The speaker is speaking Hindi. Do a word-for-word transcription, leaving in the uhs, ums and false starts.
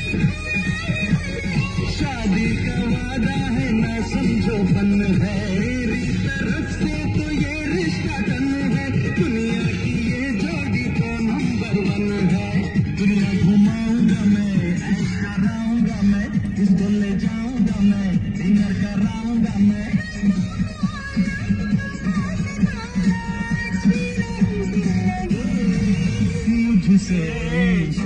शादी का वादा है ना समझो फन है, मेरी तरफ से तो ये रिश्ता डन है। दुनिया की ये जोड़ी तो नंबर वन है। दुनिया घुमाऊंगा मैं, ऐश कराऊंगा मैं, इसको ले जाऊंगा मैं, डिनर कराऊंगा मैं। मुझसे